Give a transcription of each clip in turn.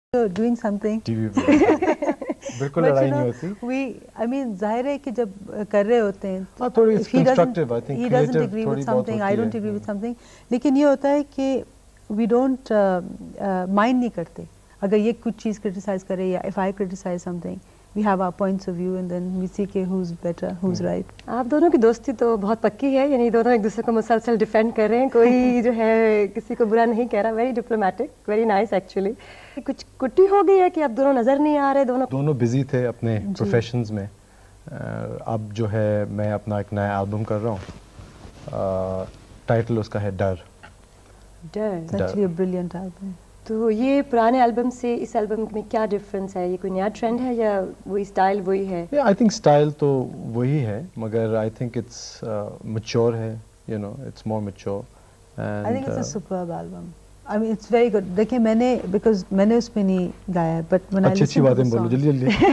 doing something. T V پہ بالکل لڑائی نہیں ہوتی. I mean ظاہر ہے کہ جب کر رہے ہوتے ہیں ہاں تھوڑی if he constructive, I think he doesn't creative agree تھوڑی with بہت something, I ہوتی don't ہے. agree with something, لیکن یہ ہوتا ہے کہ we don't mind نہیں کرتے اگر یہ کچھ چیز criticize کرے یا if I criticize something, we have our points of view and then we see کہ who's better, who's right. آپ دونوں کی دوستی تو بہت پکی ہے, یعنی دونوں ایک دوسرے کو مسلسل ڈیفینڈ کر رہے ہیں, کوئی جو ہے کسی کو برا نہیں کہہ رہا. Very diplomatic, very nice actually. کچھ کٹی ہو گئی ہے کہ اب دونوں نظر نہیں آ رہے, دونوں بزی تھے اپنے پروفیشنز میں. اب جو ہے میں اپنا ایک نیا البم کر رہا ہوں, ٹائٹل اس کا ہے ڈر. It's actually a brilliant album. تو یہ پرانے البم سے اس البم میں کیا ڈفرینس ہے؟ یہ کوئی نیا ٹرینڈ ہے یا وہی اسٹائل وہی ہے؟ آئی تھنک اسٹائل تو وہی ہے, مگر آئی تھنک اٹس میچور ہے, you know it's more mature. I think it's a superb album. I mean it's very good. دیکھیں میں نے because میں نے اس میں نہیں گایا ہے, but when I اچھی listen to باتیں the بولو song, جلدی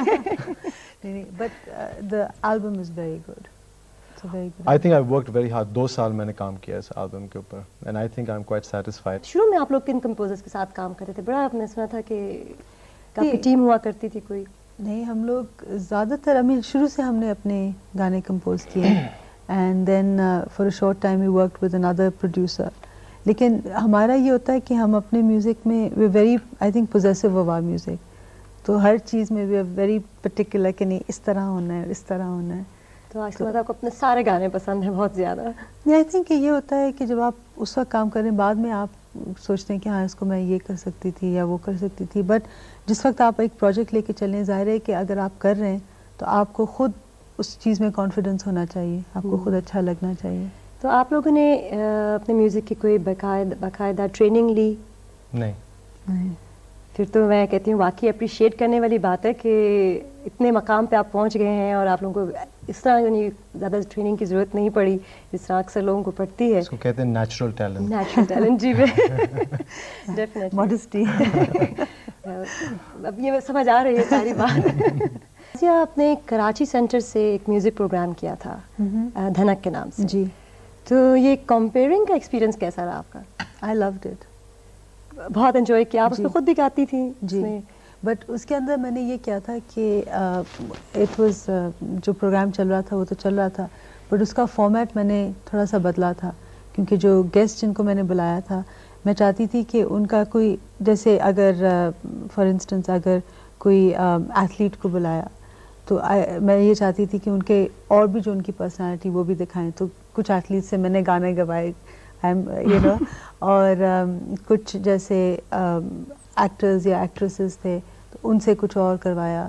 جلدی. but the album is very good. It's a very good. I think I've worked very hard. 2 سال میں نے کام کیا اس البم کے اوپر, and I think I'm quite satisfied. شروع میں آپ لوگ کن کمپوزرز کے ساتھ کام کرتے تھے؟ بڑا میں سنا تھا کہ کافی ٹیم ہوا کرتی تھی کوئی. نہیں, ہم لوگ زیادہ تر شروع سے ہم نے اپنے گانے کمپوز کیے and then for a short time we worked with another producer. لیکن ہمارا یہ ہوتا ہے کہ ہم اپنے میوزک میں we're very I think possessive of our music. تو ہر چیز میں we are very particular کہ نہیں اس طرح ہونا ہے, اس طرح ہونا ہے. تو آج کے بعد آپ کو اپنے سارے گانے پسند ہیں بہت زیادہ. آئی تھنک کہ یہ ہوتا ہے کہ جب آپ اس وقت کام کریں, بعد میں آپ سوچتے ہیں کہ ہاں اس کو میں یہ کر سکتی تھی یا وہ کر سکتی تھی, بٹ جس وقت آپ ایک پروجیکٹ لے کے چلیں, ظاہر ہے کہ اگر آپ کر رہے ہیں تو آپ کو خود اس چیز میں کانفیڈنس ہونا چاہیے, آپ کو خود اچھا لگنا چاہیے. تو آپ لوگوں نے اپنے میوزک کی کوئی باقاعدہ ٹریننگ لی؟ نہیں. پھر تو میں کہتی ہوں واقعی اپریشیٹ کرنے والی بات ہے کہ اتنے مقام پہ آپ پہنچ گئے ہیں اور آپ لوگوں کو اس طرح یعنی زیادہ ٹریننگ کی ضرورت نہیں پڑی جس طرح اکثر لوگوں کو پڑتی ہے. اس کو کہتے ہیں نیچرل ٹیلنٹ. نیچرل ٹیلنٹ, جی ڈیفینیٹلی ماڈسٹی. اب یہ سمجھ آ رہی ہے ساری بات. جی آپ نے کراچی سینٹر سے ایک میوزک پروگرام کیا تھا دھنک کے نام سے. جی. تو یہ کمپیئرنگ کا ایکسپیرینس کیسا رہا آپ کا؟ I loved it. بہت انجوائے کیا. آپ اس میں خود بھی گاتی تھیں؟ جی, بٹ اس کے اندر میں نے یہ کیا تھا کہ اٹ واز جو پروگرام چل رہا تھا وہ تو چل رہا تھا, بٹ اس کا فارمیٹ میں نے تھوڑا سا بدلا تھا, کیونکہ جو گیسٹ جن کو میں نے بلایا تھا میں چاہتی تھی کہ ان کا کوئی جیسے اگر فار انسٹنس اگر کوئی ایتھلیٹ کو بلایا تو میں یہ چاہتی تھی کہ ان کے اور بھی جو ان کی پرسنالٹی وہ بھی دکھائیں. تو کچھ ایتھلیٹ سے میں نے گانے گوائے یو نو, اور کچھ جیسے ایکٹرز یا ایکٹریسز تھے تو ان سے کچھ اور کروایا.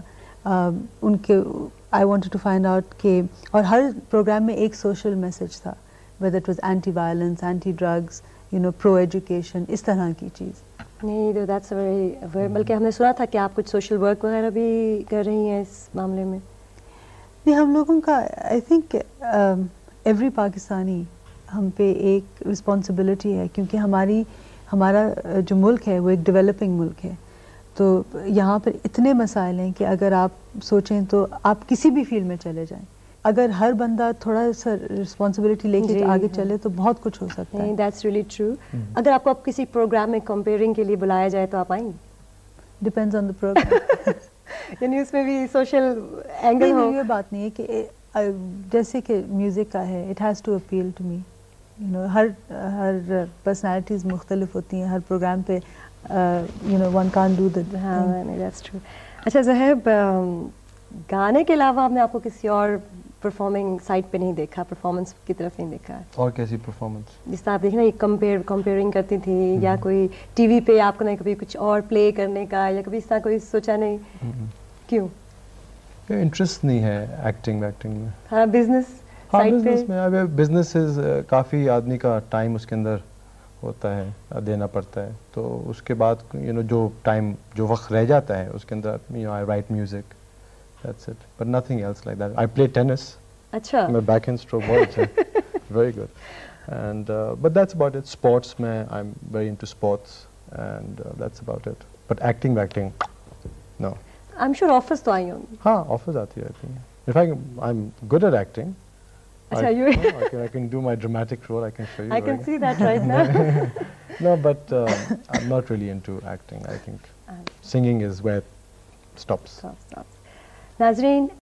ان کے I wanted to find out کہ, اور ہر پروگرام میں ایک سوشل میسج تھا, whether it was anti violence, anti drugs, you know, pro education, اس طرح کی چیز. نہیں دیٹس ویری, بلکہ ہم نے سنا تھا کہ آپ کچھ سوشل ورک وغیرہ بھی کر رہی ہیں اس معاملے میں. نہیں, ہم لوگوں کا آئی تھنک ایوری پاکستانی ہم پہ ایک رسپانسبلٹی ہے, کیونکہ ہمارا جو ملک ہے وہ ایک ڈیولپنگ ملک ہے. تو یہاں پر اتنے مسائل ہیں کہ اگر آپ سوچیں تو آپ کسی بھی فیلڈ میں چلے جائیں, اگر ہر بندہ تھوڑا سا رسپانسبلٹی لے کے آگے چلے تو بہت کچھ ہو سکتا ہے. That's really true. اگر آپ کو اب کسی پروگرام میں کمپیئرنگ کے لیے بلایا جائے تو آپ آئیں گے؟ Depends on the program. یعنی اس میں بھی سوشل اینگل ہو؟ یہ بات نہیں ہے کہ جیسے کہ میوزک کا ہے, it has to appeal to me, you know, ہر پرسنالٹیز مختلف ہوتی ہیں ہر پروگرام پہ, you know, one can do that. ہاں دیٹس ٹرو. اچھا زہیب, گانے کے علاوہ آپ نے آپ کو کسی اور پرفارمنگ سائٹ پہ نہیں دیکھا, پرفارمنس کی طرف نہیں دیکھا؟ اور کیسی پرفارمنس؟ جس طرح آپ دیکھیں نا یہ کمپیئرنگ کرتی تھی, یا کوئی ٹی وی پہ آپ کو نہیں کبھی کچھ اور پلے کرنے کا, یا کبھی اس طرح کوئی سوچا نہیں؟ کیوں؟ انٹرسٹ نہیں ہے ایکٹنگ ویکٹنگ میں. ہاں بزنس بزنس میں, اب بزنس کافی آدمی کا ٹائم اس کے اندر ہوتا ہے, دینا پڑتا ہے, تو اس کے بعد یو نو جو ٹائم جو وقت رہ جاتا ہے اس کے اندر you know I write music, that's it, but nothing else like that. I play tennis. اچھا. میں بیک ہینڈ اسٹروک بہت اچھا, very good, and but that's about it. Sports میں I am very into sports, and that's about it, but acting ویکٹنگ no. I am sure offers تو آئی ہوں گی. ہاں آفرز آتی رہتی ہیں. In fact, I'm good at acting. Achha, I can do my dramatic role. I can show you. I can see that right now. No, but I'm not really into acting. I think singing is where it stops. नाज़रीन